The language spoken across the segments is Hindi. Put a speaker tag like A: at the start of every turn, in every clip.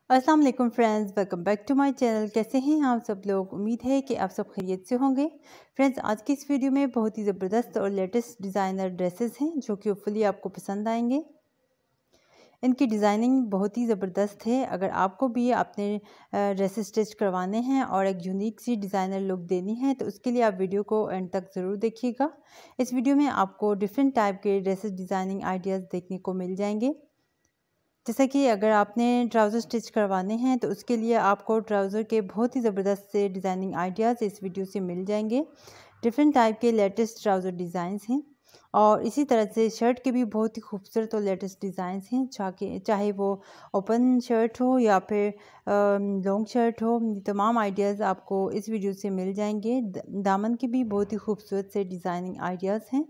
A: अस्सलाम वालेकुम friends, welcome back to my channel. कैसे हैं आप सब लोग? उम्मीद है कि आप सब खैरियत से होंगे। फ्रेंड्स, आज की इस वीडियो में बहुत ही ज़बरदस्त और लेटेस्ट डिज़ाइनर ड्रेसेस हैं जो कि होपफुली आपको पसंद आएंगे। इनकी डिज़ाइनिंग बहुत ही ज़बरदस्त है। अगर आपको भी अपने ड्रेसेस स्टिच करवाने हैं और एक यूनिक सी डिज़ाइनर लुक देनी है तो उसके लिए आप वीडियो को एंड तक ज़रूर देखिएगा। इस वीडियो में आपको डिफरेंट टाइप के ड्रेसेस डिज़ाइनिंग आइडियाज़ देखने को मिल जाएंगे। जैसा कि अगर आपने ट्राउज़र स्टिच करवाने हैं तो उसके लिए आपको ट्राउज़र के बहुत ही ज़बरदस्त से डिज़ाइनिंग आइडियाज़ इस वीडियो से मिल जाएंगे। डिफरेंट टाइप के लेटेस्ट ट्राउज़र डिज़ाइंस हैं और इसी तरह से शर्ट के भी बहुत ही खूबसूरत और लेटेस्ट डिज़ाइंस हैं, चाहे वो ओपन शर्ट हो या फिर लॉन्ग शर्ट हो। तमाम आइडियाज़ आपको इस वीडियो से मिल जाएंगे। दामन के भी बहुत ही खूबसूरत से डिज़ाइनिंग आइडियाज़ हैं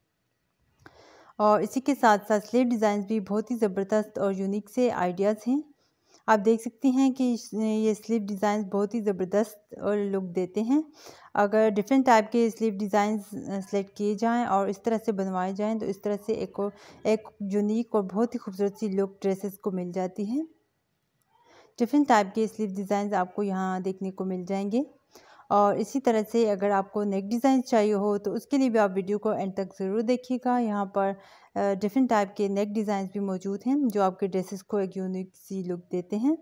A: और इसी के साथ साथ स्लीव डिज़ाइन भी बहुत ही ज़बरदस्त और यूनिक से आइडियाज़ हैं। आप देख सकती हैं कि ये स्लीव डिज़ाइन बहुत ही ज़बरदस्त और लुक देते हैं। अगर डिफरेंट टाइप के स्लीव डिज़ाइन सेलेक्ट किए जाएं और इस तरह से बनवाए जाएं तो इस तरह से एक यूनिक और बहुत ही खूबसूरत सी लुक ड्रेसेस को मिल जाती है। डिफरेंट टाइप के स्लीव डिज़ाइन आपको यहाँ देखने को मिल जाएंगे और इसी तरह से अगर आपको नेक डिज़ाइन चाहिए हो तो उसके लिए भी आप वीडियो को एंड तक ज़रूर देखिएगा। यहाँ पर डिफरेंट टाइप के नेक डिज़ाइन भी मौजूद हैं जो आपके ड्रेसेस को एक यूनिक सी लुक देते हैं।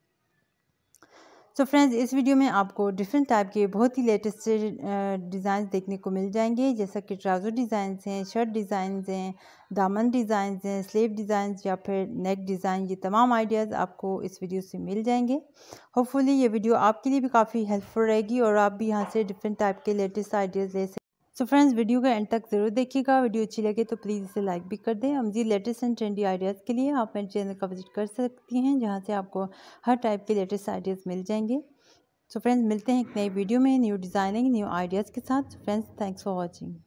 A: सो फ्रेंड्स, इस वीडियो में आपको डिफरेंट टाइप के बहुत ही लेटेस्ट से डिज़ाइन देखने को मिल जाएंगे, जैसा कि ट्राउज़र डिज़ाइन हैं, शर्ट डिज़ाइन हैं, दामन डिज़ाइन हैं, स्लीव डिज़ाइन या फिर नेक डिज़ाइन। ये तमाम आइडियाज़ आपको इस वीडियो से मिल जाएंगे। होपफुली ये वीडियो आपके लिए भी काफ़ी हेल्पफुल रहेगी और आप भी यहाँ से डिफरेंट टाइप के लेटेस्ट आइडियाज़ ले सकते। सो फ्रेंड्स, वीडियो का एंड तक ज़रूर देखिएगा। वीडियो अच्छी लगे तो प्लीज़ इसे लाइक भी कर दें। मज़ीद लेटेस्ट एंड ट्रेंडी आइडियाज़ के लिए आप मेरे चैनल का विजिट कर सकती हैं जहाँ से आपको हर टाइप के लेटेस्ट आइडियाज़ मिल जाएंगे। सो फ्रेंड्स, मिलते हैं एक नई वीडियो में न्यू डिज़ाइनिंग न्यू आइडियाज़ के साथ। Friends, thanks for watching.